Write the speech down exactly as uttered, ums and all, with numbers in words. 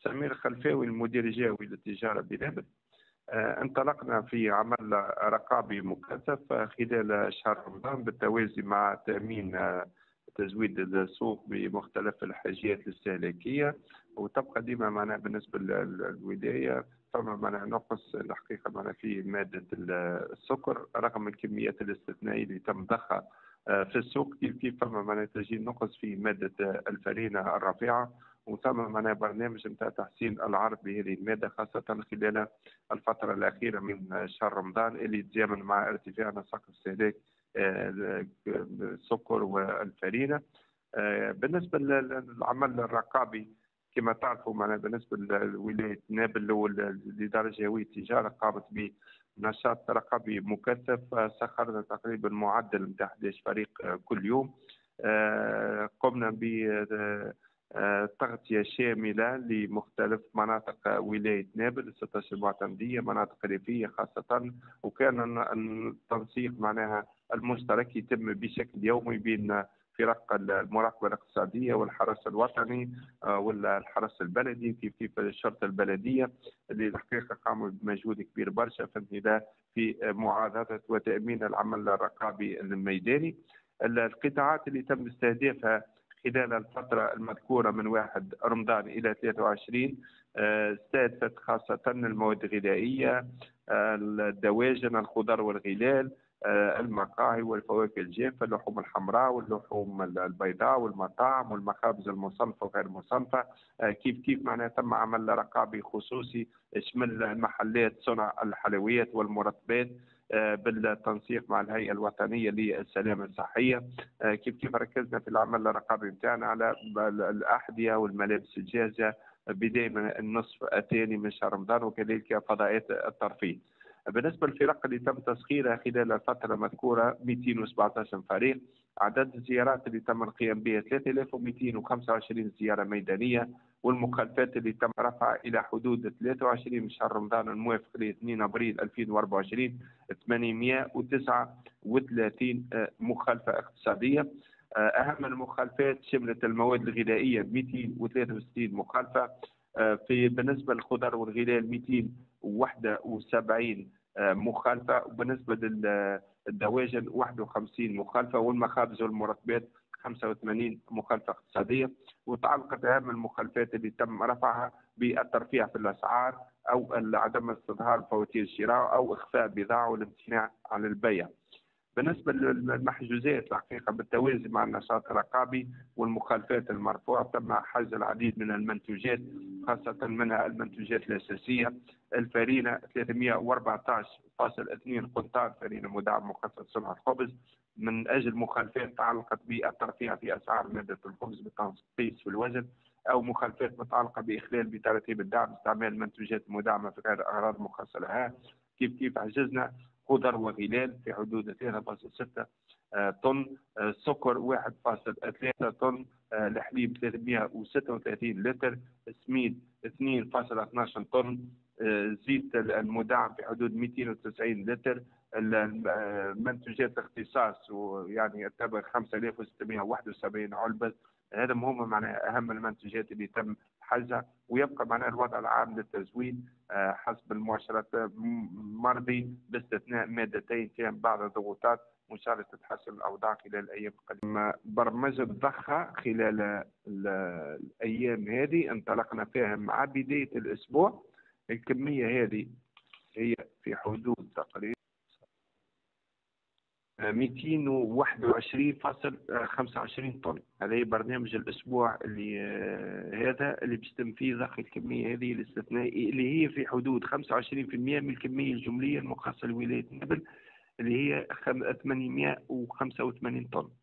سمير خلفاوي المدير الجوي للتجارة بنابل. آه، انطلقنا في عمل رقابي مكثف خلال شهر رمضان بالتوازي مع تأمين آه، تزويد السوق بمختلف الحاجيات الاستهلاكية، وتبقى ديما معنا بالنسبة للولاية فما معنا نقص الحقيقة معنا في مادة السكر رغم الكميات الاستثنائية اللي تم ضخها آه، في السوق. كيف كيف فما معنا تجي نقص في مادة الفرينة الرافعة، وثم معنا برنامج نتاع تحسين العرض بهذه المادة خاصة خلال الفترة الأخيرة من شهر رمضان اللي يتزامن مع ارتفاع نسق استهلاك السكر والفرينة. بالنسبة للعمل الرقابي كما تعرفوا معنا بالنسبة لولاية نابل والإدارة الجوية للتجارة قامت بنشاط رقابي مكثف، سخرنا تقريبا معدل نتاع أحد عشر فريق كل يوم. قمنا ب تغطية شاملة لمختلف مناطق ولاية نابل، ستة عشر معتمدية، مناطق ريفية خاصة، وكان التنسيق معناها المشترك يتم بشكل يومي بين فرق المراقبة الاقتصادية والحرس الوطني والحرس البلدي كيف كيف الشرطة البلدية اللي الحقيقة قاموا بمجهود كبير برشا في النداء في معاضدة وتأمين العمل الرقابي الميداني. القطاعات اللي تم استهدافها خلال الفترة المذكورة من واحد رمضان إلى ثلاثة وعشرين استهدفت خاصة المواد الغذائية، الدواجن، الخضر والغلال، المقاهي والفواكه الجافة، اللحوم الحمراء واللحوم البيضاء والمطاعم والمخابز المصنفة وغير المصنفة. كيف كيف معناها تم عمل رقابي خصوصي يشمل محلات صنع الحلويات والمرطبات بالتنسيق مع الهيئة الوطنية للسلامة الصحية. كيف كيف ركزنا في العمل الرقابي نتاعنا على الأحذية والملابس الجاهزة بداية من النصف الثاني من شهر رمضان وكذلك فضاءات الترفيه. بالنسبة للفرق اللي تم تسخيرها خلال الفترة المذكورة مئتين وسبعة عشر فريق. عدد الزيارات اللي تم القيام بها ثلاثة آلاف ومئتين وخمسة وعشرين زيارة ميدانية، والمخالفات اللي تم رفعها إلى حدود ثلاثة وعشرين من شهر رمضان الموافق ل اثنين أبريل ألفين وأربعة وعشرين ثمانمئة وتسعة وثلاثين مخالفة اقتصادية. أهم المخالفات شملت المواد الغذائية مئتين وثلاثة وستين مخالفة، في بالنسبة للخضر والغلال مئتين وواحد وسبعين مخالفة، وبالنسبة للدواجن واحد وخمسين مخالفة، والمخابز والمرطبات خمسة وثمانين مخالفة اقتصادية. وتعلقت أهم المخالفات اللي تم رفعها بالترفيع في الأسعار أو عدم استظهار فواتير الشراء أو إخفاء بضاعة والامتناع عن البيع. بالنسبة للمحجوزات الحقيقة بالتوازي مع النشاط الرقابي والمخالفات المرفوعة تم حجز العديد من المنتوجات خاصة منها المنتوجات الأساسية. الفرينة ثلاثمئة وأربعة عشر فاصل اثنين قنطار فرينة مدعم مخصص صنع الخبز من أجل مخالفات تعلقت بالترفيع في أسعار مادة الخبز بالتنقيص في الوزن، أو مخالفات متعلقة بإخلال بتراتيب الدعم استعمال منتوجات مدعمة في غير أغراض مخصصة لها. كيف كيف حجزنا خضر وغلال في حدود ثلاثة فاصل ستة طن، سكر واحد فاصل ثلاثة طن، الحليب ثلاثمئة وستة وثلاثين لتر، سميد اثنين فاصل اثني عشر طن، زيت المدعم في حدود مئتين وتسعين لتر، منتوجات الاختصاص ويعني التبغ خمسة آلاف وستمئة وواحد وسبعين علبة. هذا هم معناها أهم المنتوجات اللي تم حجزها، ويبقى معناها الوضع العام للتزويد حسب المؤشرات مرضي باستثناء مادتين فيهم بعض الضغوطات مشاركة تتحسن الأوضاع خلال الأيام القادمة. برمجة ضخها خلال الأيام هذه انطلقنا فيها مع بداية الأسبوع. الكمية هذه هي في حدود تقريبا مئتين وواحد وعشرين فاصل خمسة وعشرين طن. هذا هي برنامج الأسبوع اللي هذا اللي بيتم فيه ضخ الكمية هذه الاستثنائية اللي هي في حدود خمسة وعشرين بالمئة من الكمية الجملية المخصصة لولاية نابل اللي هي ثمانمئة وخمسة وثمانين طن.